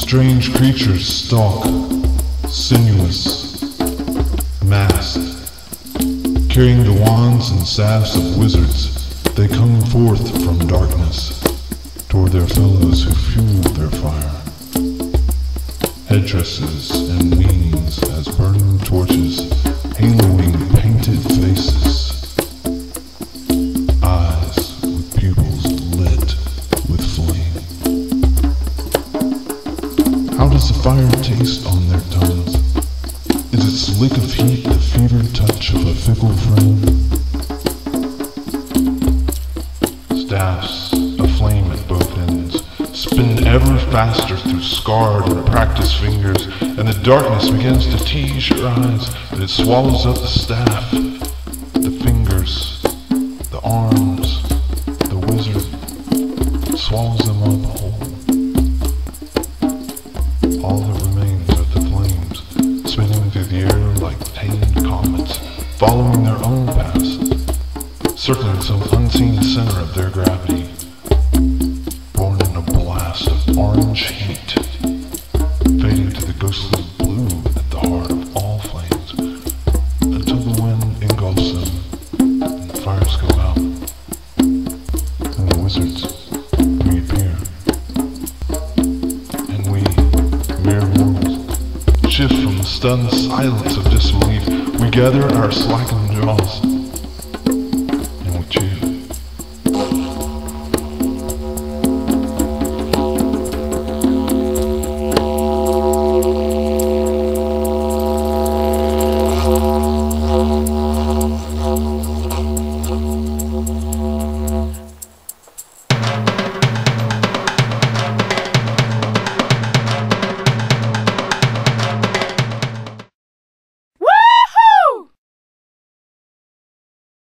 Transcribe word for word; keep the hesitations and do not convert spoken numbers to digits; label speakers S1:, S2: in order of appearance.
S1: Strange creatures stalk, sinuous, masked. Carrying the wands and staffs of wizards, they come forth from darkness toward their fellows who fuel their fire. Headdresses and wings as burning torches, haloing painted faces. Eyes with pupils lit with flame. How does the fire taste on their tongues? Is its lick of heat the fevered touch of a fickle friend? Staffs aflame at both ends spin ever faster through scarred and practiced fingers, and the darkness begins to tease your eyes, and it swallows up the staff, the fingers, the arms, the wizard, swallows them up whole. All that remains are the flames, spinning through the air like tamed comets, following their own paths, circling some unseen center of their gravity, born in a blast of orange heat, fading to the ghostly blue at the heart of all flames, until the wind engulfs them, and the fires go out, and the wizards reappear, and we, mere mortals, shift from the stunned silence of disbelief. We gather our slackened jaws,